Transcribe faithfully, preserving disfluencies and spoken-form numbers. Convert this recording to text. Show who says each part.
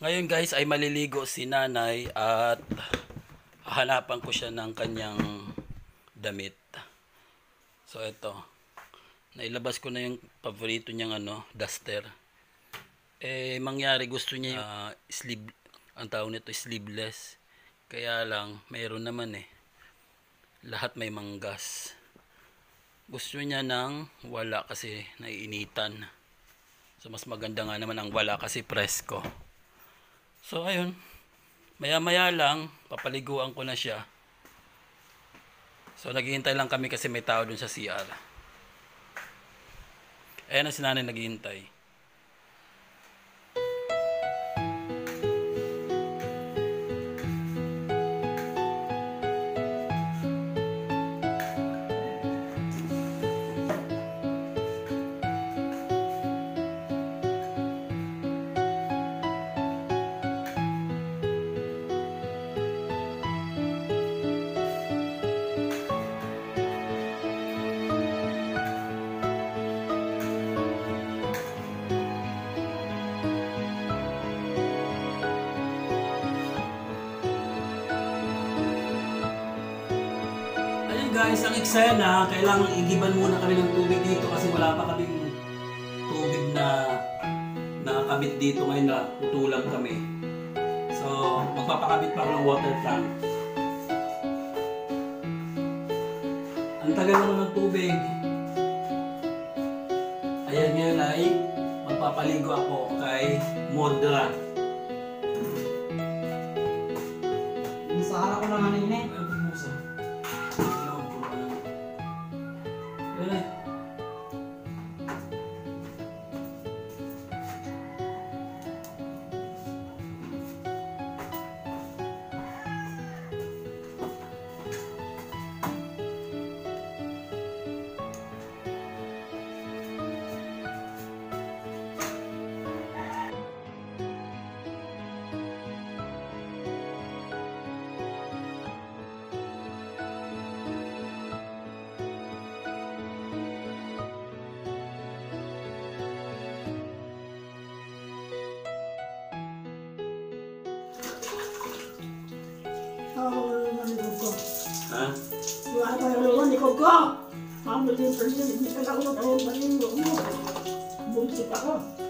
Speaker 1: Ngayon guys ay maliligo si nanay at hahanapan ko siya ng kanyang damit. So ito, nailabas ko na yung paborito niyang ano, duster. Eh mangyari gusto niya yung uh, sleeve, ang tawag nito sleeveless. Kaya lang mayroon naman eh. Lahat may manggas. Gusto niya ng wala kasi naiinitan. So mas maganda nga naman ang wala kasi presko. So ayun, maya maya lang papaliguan ko na siya. So naghihintay lang kami kasi may tao dun sa C R. Ayan na si nanay naghihintay. Guys, ang eksena, kailangan igiban muna kami ng tubig dito kasi wala pa kaming tubig na nakakabit dito ngayon na putulang kami. So, magpapakabit pa ako ng water tank. Ang tagal naman ng tubig. Ayan ngayon ay magpapaligo ako kay Modra.
Speaker 2: Sa harap ko naman yun eh.
Speaker 1: Ha?
Speaker 2: Wala pa yung likod ko. Mamuli din pa rin. Hindi ka lang ako ng balinggo mo. Bumsit ako.